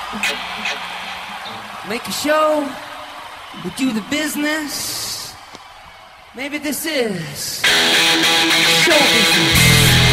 Make a show, we do the business. Maybe this is show business.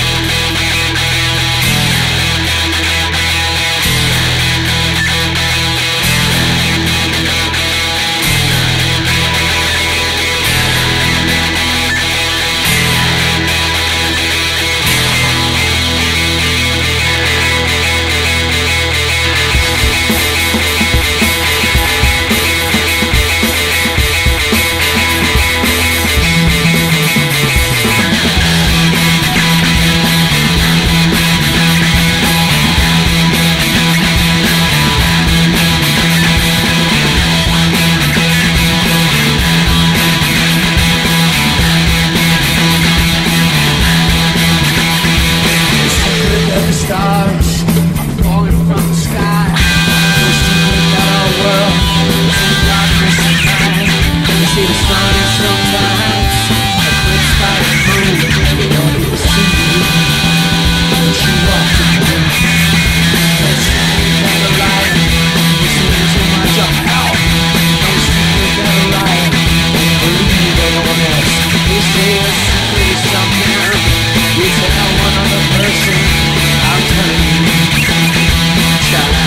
Stars are falling from the sky. We're secret that our world is in darkness at night. We see the sun and sometimes eclipsed by the moon. We don't even see you as you walk the moon. Let's secret that the light is in too much of hell. No secret that the light won't believe anyone else. You say a secret is something you tell one other person. I'm telling you, child.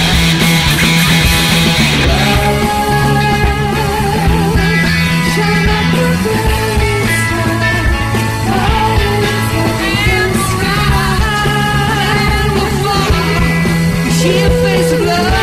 See your face of love.